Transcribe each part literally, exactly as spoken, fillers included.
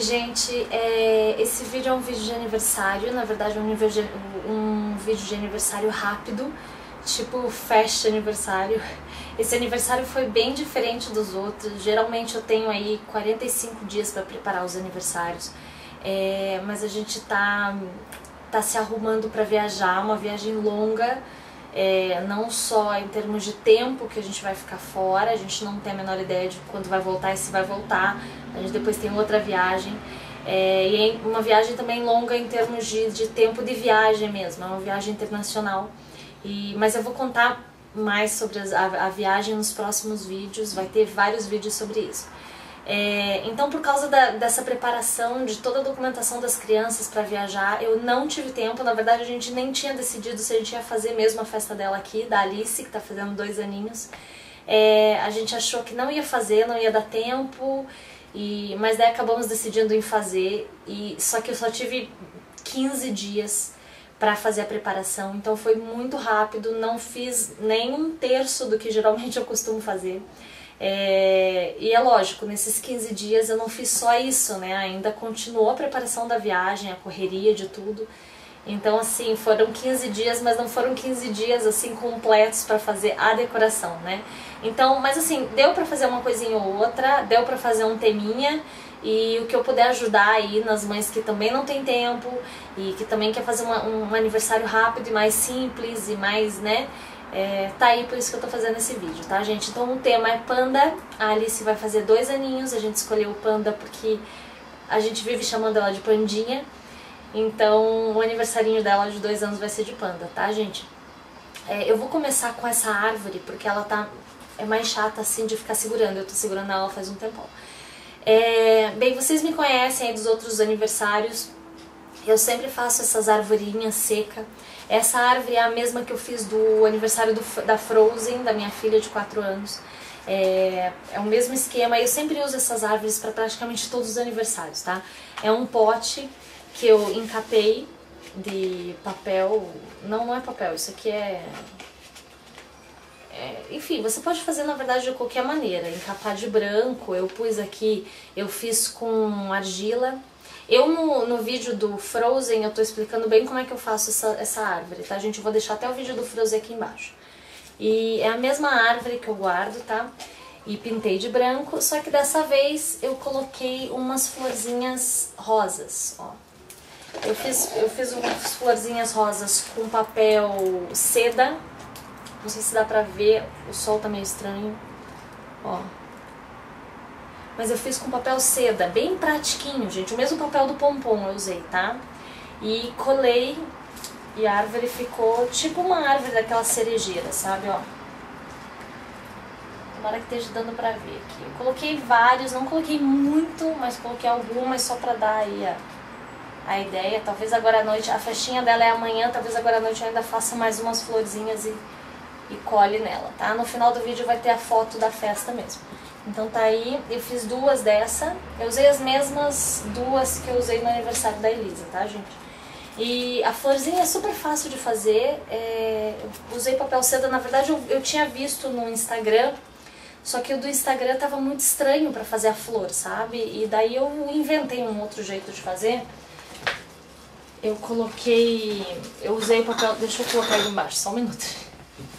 Oi gente, é, esse vídeo é um vídeo de aniversário, na verdade é um, um vídeo de aniversário rápido, tipo festa aniversário. Esse aniversário foi bem diferente dos outros, geralmente eu tenho aí quarenta e cinco dias para preparar os aniversários, é, mas a gente tá, tá se arrumando para viajar, uma viagem longa. É, não só em termos de tempo que a gente vai ficar fora, a gente não tem a menor ideia de quando vai voltar e se vai voltar, a gente depois tem outra viagem, é, e é uma viagem também longa em termos de, de tempo de viagem mesmo, é uma viagem internacional, e, mas eu vou contar mais sobre as, a, a viagem nos próximos vídeos, vai ter vários vídeos sobre isso. É, então, por causa da, dessa preparação de toda a documentação das crianças para viajar, eu não tive tempo. Na verdade, a gente nem tinha decidido se a gente ia fazer mesmo a festa dela aqui, da Alice, que tá fazendo dois aninhos. É, a gente achou que não ia fazer, não ia dar tempo, e, mas daí acabamos decidindo em fazer, e, só que eu só tive quinze dias para fazer a preparação, então foi muito rápido, não fiz nem um terço do que geralmente eu costumo fazer. É, e é lógico, nesses quinze dias eu não fiz só isso, né? Ainda continuou a preparação da viagem, a correria de tudo. Então, assim, foram quinze dias, mas não foram quinze dias, assim, completos para fazer a decoração, né? Então, mas assim, deu para fazer uma coisinha ou outra, deu para fazer um teminha, e o que eu puder ajudar aí nas mães que também não tem tempo e que também quer fazer uma, um aniversário rápido e mais simples e mais, né? É, tá aí, por isso que eu tô fazendo esse vídeo, tá, gente? Então o tema é Panda, a Alice vai fazer dois aninhos, a gente escolheu o Panda porque a gente vive chamando ela de Pandinha, então o aniversarinho dela de dois anos vai ser de Panda, tá, gente? É, eu vou começar com essa árvore porque ela tá, é mais chata assim de ficar segurando, eu tô segurando ela faz um tempão. É, bem, vocês me conhecem aí dos outros aniversários, eu sempre faço essas arvorinhas secas. Essa árvore é a mesma que eu fiz do aniversário do, da Frozen, da minha filha de quatro anos. É, é o mesmo esquema, eu sempre uso essas árvores para praticamente todos os aniversários, tá? É um pote que eu encapei de papel, não, não é papel, isso aqui é... É, enfim, você pode fazer na verdade de qualquer maneira, encapar de branco, eu pus aqui, eu fiz com argila. Eu no, no vídeo do Frozen eu tô explicando bem como é que eu faço essa, essa árvore, tá gente? Eu vou deixar até o vídeo do Frozen aqui embaixo. E é a mesma árvore que eu guardo, tá? E pintei de branco, só que dessa vez eu coloquei umas florzinhas rosas, ó. Eu fiz, eu fiz umas florzinhas rosas com papel seda. Não sei se dá pra ver, o sol tá meio estranho, ó. Mas eu fiz com papel seda, bem pratiquinho, gente. O mesmo papel do pompom eu usei, tá? E colei, e a árvore ficou tipo uma árvore daquela cerejeira, sabe, ó. Tomara que esteja dando pra ver aqui. Eu coloquei vários, não coloquei muito, mas coloquei algumas só pra dar aí a, a ideia. Talvez agora à noite, a festinha dela é amanhã, talvez agora à noite eu ainda faça mais umas florzinhas e... e colhe nela, tá? No final do vídeo vai ter a foto da festa mesmo. Então tá aí, eu fiz duas dessa, eu usei as mesmas duas que eu usei no aniversário da Elisa, tá, gente? E a florzinha é super fácil de fazer, é, eu usei papel seda, na verdade eu, eu tinha visto no Instagram, só que o do Instagram tava muito estranho pra fazer a flor, sabe? E daí eu inventei um outro jeito de fazer. Eu coloquei, eu usei o papel, deixa eu colocar aí embaixo, só um minuto.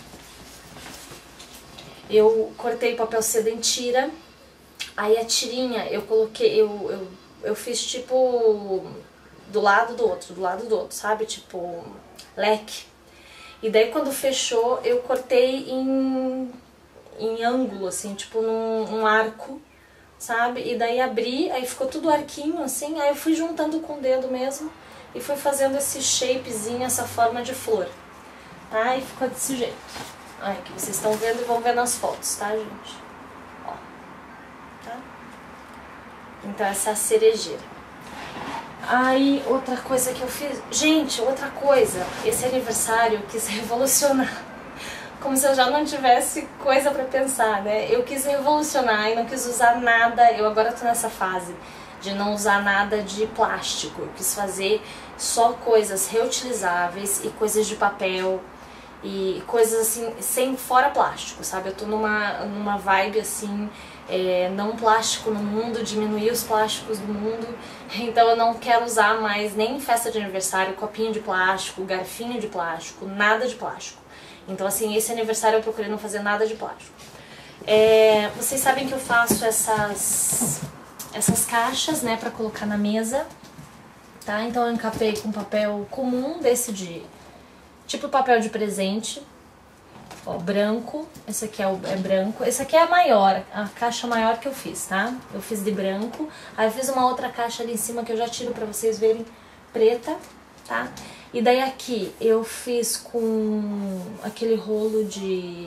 Eu cortei papel seda em tira, aí a tirinha eu coloquei, eu, eu, eu fiz tipo do lado do outro, do lado do outro, sabe? Tipo leque. E daí quando fechou eu cortei em, em ângulo, assim, tipo num, num arco, sabe? E daí abri, aí ficou tudo arquinho assim, aí eu fui juntando com o dedo mesmo e fui fazendo esse shapezinho, essa forma de flor, tá? E ficou desse jeito. Ai, que vocês estão vendo e vão ver nas fotos, tá, gente? Ó, tá? Então essa é a cerejeira. Aí, outra coisa que eu fiz... Gente, outra coisa. Esse aniversário eu quis revolucionar. Como se eu já não tivesse coisa pra pensar, né? Eu quis revolucionar e não quis usar nada. Eu agora tô nessa fase de não usar nada de plástico. Eu quis fazer só coisas reutilizáveis e coisas de papel. e coisas assim, sem, fora plástico, sabe? Eu tô numa, numa vibe assim, é, não plástico no mundo, diminuir os plásticos do mundo, então eu não quero usar mais nem em festa de aniversário, copinho de plástico, garfinho de plástico, nada de plástico. Então assim, esse aniversário eu procurei não fazer nada de plástico. É, vocês sabem que eu faço essas, essas caixas, né, pra colocar na mesa, tá? Então eu encapei com papel comum, desse de, tipo papel de presente, ó, branco, esse aqui é, o, é branco, esse aqui é a maior, a caixa maior que eu fiz, tá? Eu fiz de branco, aí eu fiz uma outra caixa ali em cima que eu já tiro pra vocês verem, preta, tá? E daí aqui eu fiz com aquele rolo de...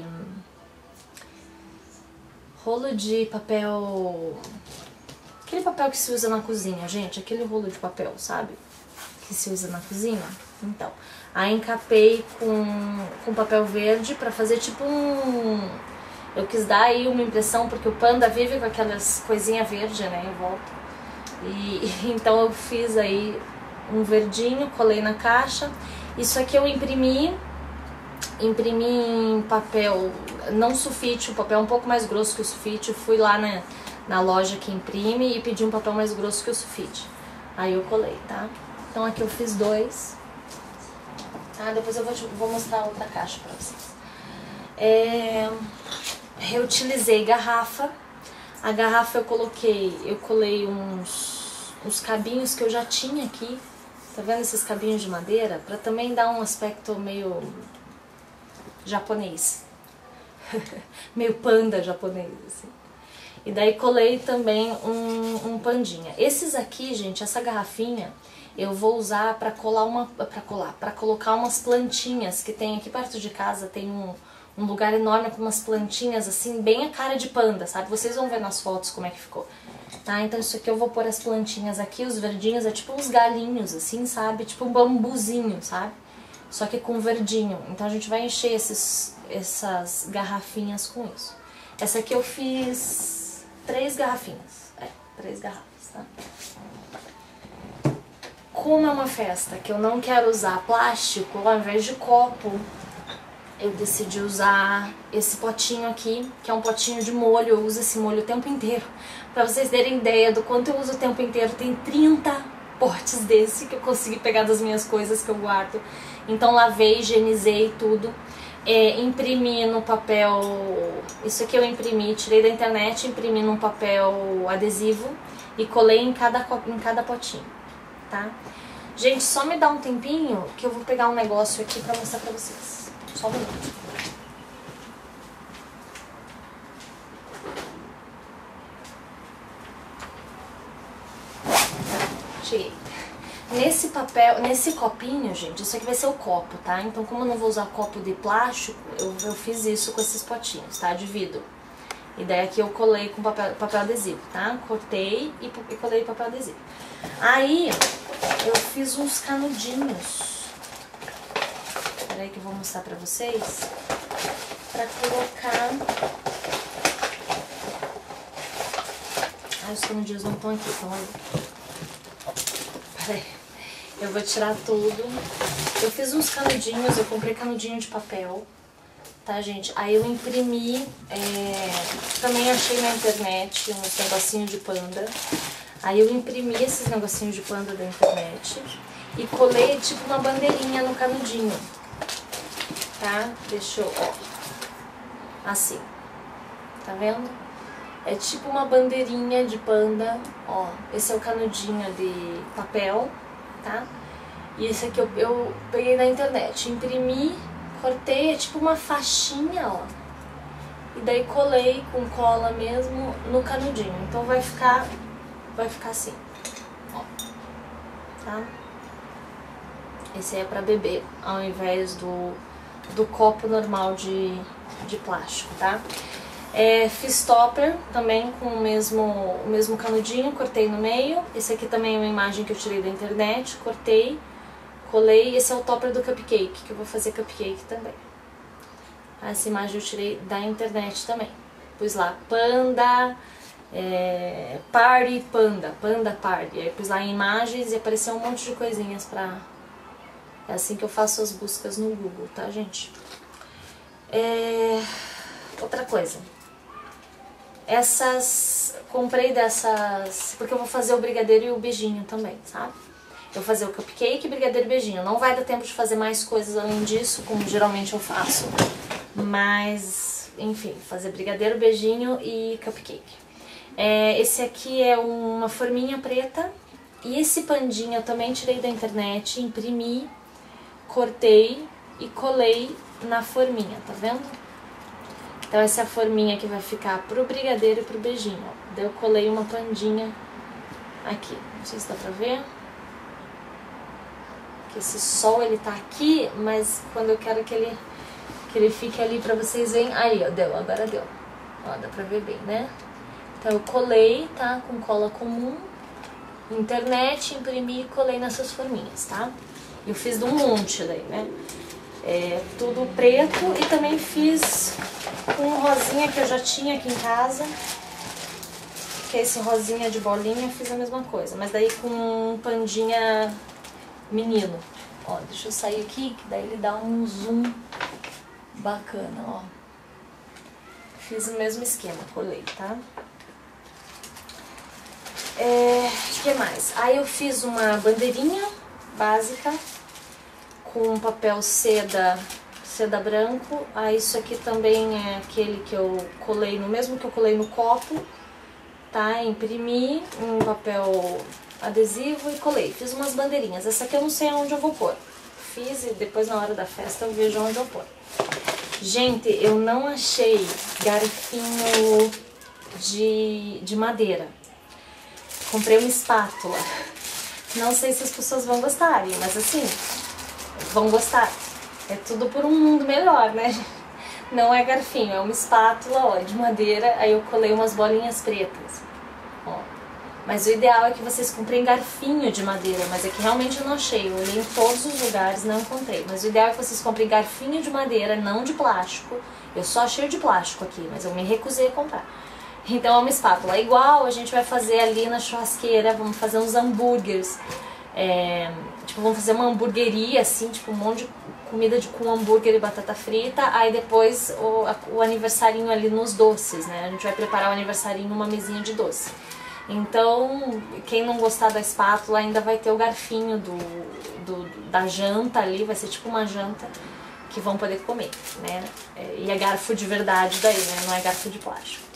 Rolo de papel... Aquele papel que se usa na cozinha, gente. Aquele rolo de papel, sabe? Que se usa na cozinha. Então, aí encapei com, com papel verde pra fazer tipo um... Eu quis dar aí uma impressão, porque o panda vive com aquelas coisinhas verdes, né, em volta. E então eu fiz aí um verdinho, colei na caixa. Isso aqui eu imprimi... Imprimi em papel, não sulfite, o papel é um pouco mais grosso que o sulfite. Eu fui lá na, na loja que imprime e pedi um papel mais grosso que o sulfite. Aí eu colei, tá? Então aqui eu fiz dois. Tá? Depois eu vou, te, vou mostrar a outra caixa pra vocês. É, reutilizei garrafa. A garrafa eu coloquei, eu colei uns, uns cabinhos que eu já tinha aqui. Tá vendo esses cabinhos de madeira? Pra também dar um aspecto meio... japonês, meio panda japonês, assim. E daí colei também um, um pandinha. Esses aqui, gente, essa garrafinha, eu vou usar pra colar uma, pra colar, pra colocar umas plantinhas que tem aqui perto de casa, tem um, um lugar enorme com umas plantinhas assim, bem a cara de panda, sabe? Vocês vão ver nas fotos como é que ficou. Tá, então isso aqui eu vou pôr as plantinhas aqui, os verdinhos, é tipo uns galinhos, assim, sabe? Tipo um bambuzinho, sabe? Só que com verdinho. Então a gente vai encher esses, essas garrafinhas com isso. Essa aqui eu fiz três garrafinhas. É, três garrafas, tá? Como é uma festa que eu não quero usar plástico, ao invés de copo, eu decidi usar esse potinho aqui, que é um potinho de molho. Eu uso esse molho o tempo inteiro. Pra vocês terem ideia do quanto eu uso o tempo inteiro, tem trinta potes desse que eu consegui pegar das minhas coisas que eu guardo. Então lavei, higienizei tudo, é, imprimi no papel, isso aqui eu imprimi, tirei da internet, imprimi num papel adesivo e colei em cada, em cada potinho, tá? Gente, só me dá um tempinho que eu vou pegar um negócio aqui pra mostrar pra vocês. Só um minuto. Cheguei. Nesse papel, nesse copinho, gente, isso aqui vai ser o copo, tá? Então, como eu não vou usar copo de plástico, eu, eu fiz isso com esses potinhos, tá? De vidro. E daí aqui eu colei com papel, papel adesivo, tá? Cortei e, e colei papel adesivo. Aí, eu fiz uns canudinhos. Peraí que eu vou mostrar pra vocês. Pra colocar... Ah, os canudinhos não estão aqui, estão ali. Peraí. Eu vou tirar tudo. Eu fiz uns canudinhos, eu comprei canudinho de papel, tá, gente? Aí eu imprimi, é... também achei na internet uns negocinhos de panda. Aí eu imprimi esses negocinhos de panda da internet e colei tipo uma bandeirinha no canudinho, tá? Deixa eu, ó, assim, tá vendo? É tipo uma bandeirinha de panda, ó. Esse é o canudinho de papel, tá? E esse aqui eu, eu peguei na internet, imprimi, cortei, é tipo uma faixinha, ó. E daí colei com cola mesmo no canudinho. Então vai ficar, vai ficar assim, ó, tá? Esse aí é pra beber, ao invés do, do copo normal de, de plástico, tá? É, fiz topper também com o mesmo, o mesmo canudinho, cortei no meio. Esse aqui também é uma imagem que eu tirei da internet, cortei, colei. Esse é o topper do cupcake, que eu vou fazer cupcake também. Essa imagem eu tirei da internet também. Pus lá panda, é, party panda, panda party. Aí pus lá em imagens e apareceu um monte de coisinhas pra... É assim que eu faço as buscas no Google, tá, gente? É... Outra coisa. Essas... Comprei dessas... Porque eu vou fazer o brigadeiro e o beijinho também, sabe? Eu vou fazer o cupcake, brigadeiro e beijinho. Não vai dar tempo de fazer mais coisas além disso, como geralmente eu faço. Mas, enfim, fazer brigadeiro, beijinho e cupcake. É, esse aqui é uma forminha preta. E esse pandinho eu também tirei da internet, imprimi, cortei e colei na forminha, tá vendo? Então essa é a forminha que vai ficar pro brigadeiro e pro beijinho, ó. Daí eu colei uma pandinha aqui, não sei se dá pra ver. Que esse sol ele tá aqui, mas quando eu quero que ele, que ele fique ali pra vocês verem, aí ó, deu, agora deu. Ó, dá pra ver bem, né? Então eu colei, tá, com cola comum. Internet, imprimi e colei nessas forminhas, tá? Eu fiz de um monte daí, né? É, tudo preto e também fiz um rosinha que eu já tinha aqui em casa. Que é esse rosinha de bolinha, fiz a mesma coisa. Mas daí com um pandinha menino. Ó, deixa eu sair aqui, que daí ele dá um zoom bacana, ó. Fiz o mesmo esquema, colei, tá? É, o que mais? Aí eu fiz uma bandeirinha básica com papel seda, seda branco. Aí isso aqui também é aquele que eu colei, no mesmo que eu colei no copo, tá? Imprimi um papel adesivo e colei. Fiz umas bandeirinhas. Essa aqui eu não sei aonde eu vou pôr. Fiz e depois na hora da festa eu vejo onde eu pôr. Gente, eu não achei garfinho de, de madeira. Comprei uma espátula. Não sei se as pessoas vão gostarem, mas assim, vão gostar. É tudo por um mundo melhor, né? Não é garfinho, é uma espátula, ó, de madeira. Aí eu colei umas bolinhas pretas, ó. Mas o ideal é que vocês comprem garfinho de madeira, mas é que realmente eu não achei. Eu olhei em todos os lugares, não encontrei. Mas o ideal é que vocês comprem garfinho de madeira, não de plástico. Eu só achei o de plástico aqui, mas eu me recusei a comprar. Então é uma espátula igual, a gente vai fazer ali na churrasqueira, vamos fazer uns hambúrgueres. É, tipo, vamos fazer uma hamburgueria, assim, tipo um monte de comida de, com hambúrguer e batata frita. Aí depois o, o aniversarinho ali nos doces, né? A gente vai preparar o aniversarinho numa mesinha de doce. Então, quem não gostar da espátula ainda vai ter o garfinho do, do, da janta ali, vai ser tipo uma janta que vão poder comer, né? E é garfo de verdade daí, né? Não é garfo de plástico.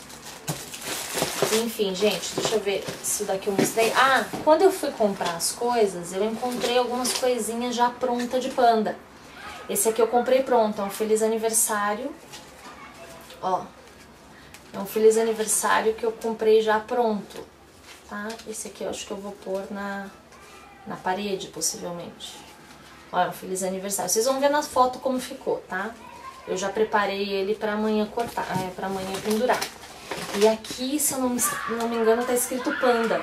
Enfim, gente, deixa eu ver se daqui eu mostrei. Ah, quando eu fui comprar as coisas, eu encontrei algumas coisinhas já prontas de panda. Esse aqui eu comprei pronto, é um feliz aniversário. Ó, é um feliz aniversário que eu comprei já pronto, tá? Esse aqui eu acho que eu vou pôr na, na parede, possivelmente. Ó, é um feliz aniversário. Vocês vão ver na foto como ficou, tá? Eu já preparei ele pra amanhã cortar, é, pra amanhã pendurar. E aqui, se eu não me, não me engano, tá escrito panda.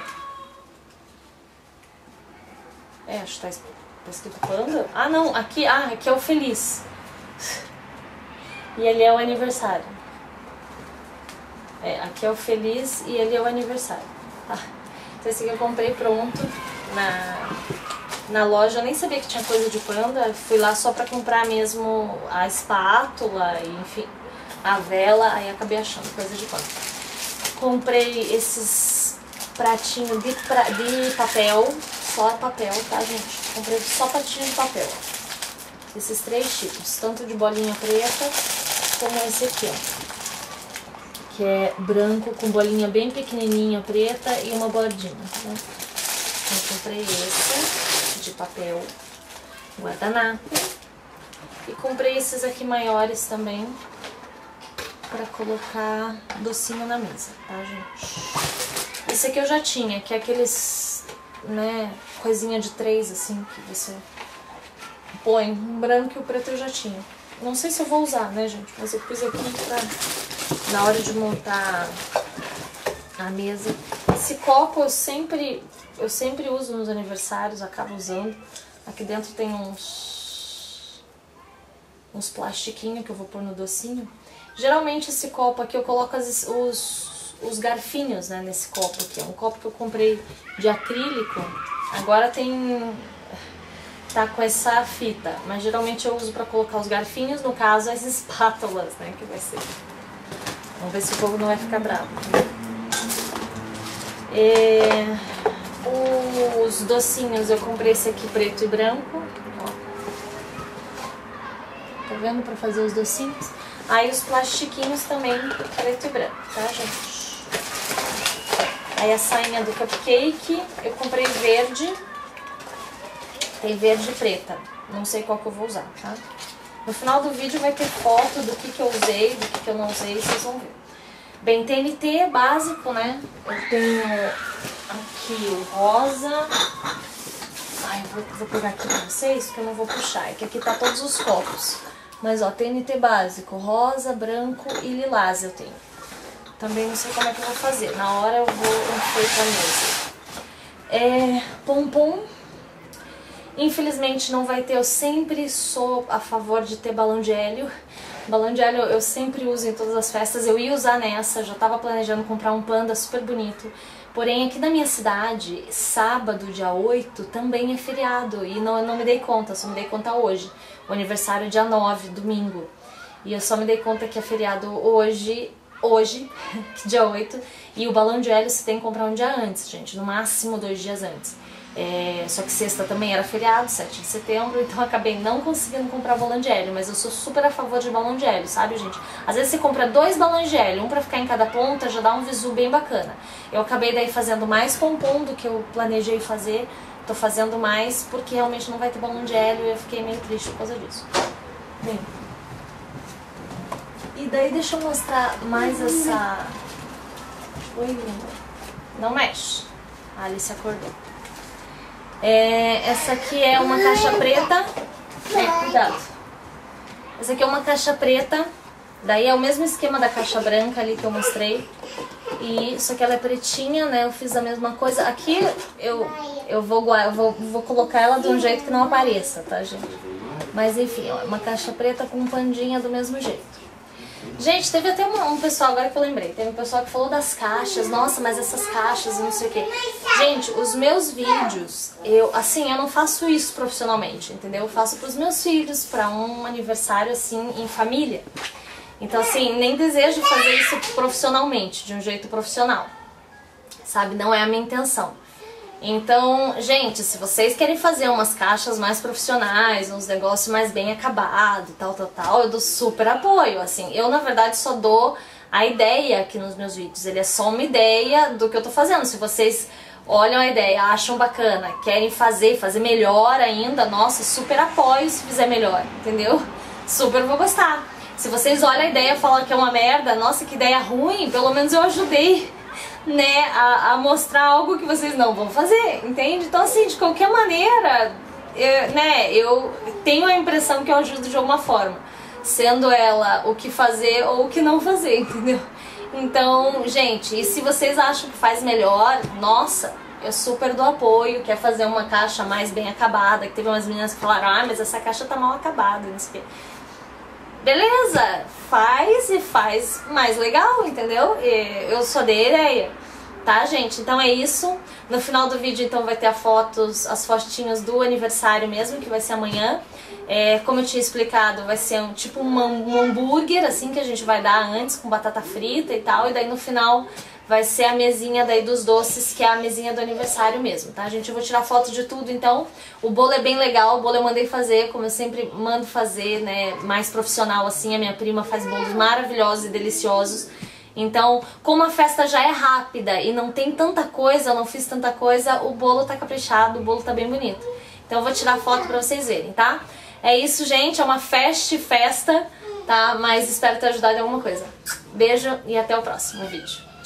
É, acho que tá, tá escrito panda. Ah, não, aqui, ah, aqui é o feliz. E ali é o aniversário. É, aqui é o feliz e ali é o aniversário. Tá? Então esse aqui eu comprei pronto na, na loja. Eu nem sabia que tinha coisa de panda. Fui lá só pra comprar mesmo a espátula e, enfim, a vela, aí acabei achando coisa de pano. Comprei esses pratinhos de, pra, de papel, só papel, tá, gente? Comprei só pratinho de papel. Esses três tipos, tanto de bolinha preta como esse aqui, ó. Que é branco com bolinha bem pequenininha preta e uma bordinha, tá? Então comprei esse de papel guardanapo. E comprei esses aqui maiores também, pra colocar docinho na mesa, tá, gente? Esse aqui eu já tinha, que é aqueles, né, coisinha de três, assim, que você põe. O branco e o preto eu já tinha. Não sei se eu vou usar, né, gente? Mas eu pus aqui pra, na hora de montar a mesa. Esse copo eu sempre, eu sempre uso nos aniversários, acabo usando. Aqui dentro tem uns, uns plastiquinhos que eu vou pôr no docinho. Geralmente esse copo aqui eu coloco as, os, os garfinhos, né, nesse copo aqui. É um copo que eu comprei de acrílico. Agora tem... tá com essa fita, mas geralmente eu uso pra colocar os garfinhos, no caso as espátulas, né, que vai ser. Vamos ver se o povo não vai ficar bravo. É, os docinhos eu comprei esse aqui preto e branco, ó. Tá vendo, pra fazer os docinhos? Aí os plastiquinhos também preto e branco, tá, gente? Aí a sainha do cupcake eu comprei verde. Tem verde e preta. Não sei qual que eu vou usar, tá? No final do vídeo vai ter foto do que que eu usei, do que que eu não usei, vocês vão ver. Bem, T N T é básico, né? Eu tenho aqui o rosa. Ai, eu vou, vou pegar aqui pra vocês, porque eu não vou puxar. É que aqui tá todos os copos. Mas, ó, T N T básico, rosa, branco e lilás eu tenho. Também não sei como é que eu vou fazer. Na hora eu vou enfeitar a mesa. É, pompom. Infelizmente não vai ter, eu sempre sou a favor de ter balão de hélio. Balão de hélio eu sempre uso em todas as festas, eu ia usar nessa, já tava planejando comprar um panda super bonito. Porém aqui na minha cidade, sábado, dia oito, também é feriado e não, eu não me dei conta, só me dei conta hoje. O aniversário é dia nove, domingo. E eu só me dei conta que é feriado hoje, hoje, dia oito. E o balão de hélio você tem que comprar um dia antes, gente, no máximo dois dias antes. É, só que sexta também era feriado, sete de setembro, então eu acabei não conseguindo comprar balão de hélio, mas eu sou super a favor de balão de hélio, sabe, gente? Às vezes você compra dois balões de hélio, um pra ficar em cada ponta, já dá um visu bem bacana. Eu acabei daí fazendo mais pompom do que eu planejei fazer, tô fazendo mais porque realmente não vai ter balão de hélio e eu fiquei meio triste por causa disso. Bem, e daí deixa eu mostrar mais essa... Oi, linda. Não mexe. A Alice acordou. É, essa aqui é uma caixa preta. É, cuidado. Essa aqui é uma caixa preta. Daí é o mesmo esquema da caixa branca ali que eu mostrei. E só que ela é pretinha, né? Eu fiz a mesma coisa. Aqui eu, eu, vou, eu vou, vou colocar ela de um jeito que não apareça, tá, gente? Mas enfim, ó, uma caixa preta com pandinha do mesmo jeito. Gente, teve até um, um pessoal, agora que eu lembrei, teve um pessoal que falou das caixas, nossa, mas essas caixas e não sei o que. Gente, os meus vídeos, eu, assim, eu não faço isso profissionalmente, entendeu? Eu faço pros meus filhos, pra um aniversário, assim, em família. Então, assim, nem desejo fazer isso profissionalmente, de um jeito profissional, sabe? Não é a minha intenção. Então, gente, se vocês querem fazer umas caixas mais profissionais, uns negócios mais bem acabados, tal, tal, tal, eu dou super apoio, assim. Eu, na verdade, só dou a ideia aqui nos meus vídeos. Ele é só uma ideia do que eu tô fazendo. Se vocês olham a ideia, acham bacana, querem fazer, fazer melhor ainda, nossa, super apoio se fizer melhor, entendeu? Super vou gostar. Se vocês olham a ideia e falam que é uma merda, nossa, que ideia ruim, pelo menos eu ajudei, né, a, a mostrar algo que vocês não vão fazer, entende? Então, assim, de qualquer maneira, eu, né, eu tenho a impressão que eu ajudo de alguma forma, sendo ela o que fazer ou o que não fazer, entendeu? Então, gente, e se vocês acham que faz melhor, nossa, eu super dou apoio, quer fazer uma caixa mais bem acabada, que teve umas meninas que falaram, ah, mas essa caixa tá mal acabada, não sei o quê. Beleza, faz e faz mais legal, entendeu? E eu só dei ideia, tá, gente? Então é isso. No final do vídeo, então, vai ter a fotos, as fotinhas do aniversário mesmo, que vai ser amanhã. É, como eu tinha explicado, vai ser um, tipo um, um hambúrguer, assim, que a gente vai dar antes, com batata frita e tal. E daí no final vai ser a mesinha daí dos doces, que é a mesinha do aniversário mesmo, tá, gente? Eu vou tirar foto de tudo, então. O bolo é bem legal, o bolo eu mandei fazer, como eu sempre mando fazer, né, mais profissional assim. A minha prima faz bolos maravilhosos e deliciosos. Então, como a festa já é rápida e não tem tanta coisa, eu não fiz tanta coisa, o bolo tá caprichado, o bolo tá bem bonito. Então eu vou tirar foto pra vocês verem, tá? É isso, gente, é uma festa festa, tá? Mas espero ter ajudado em alguma coisa. Beijo e até o próximo vídeo.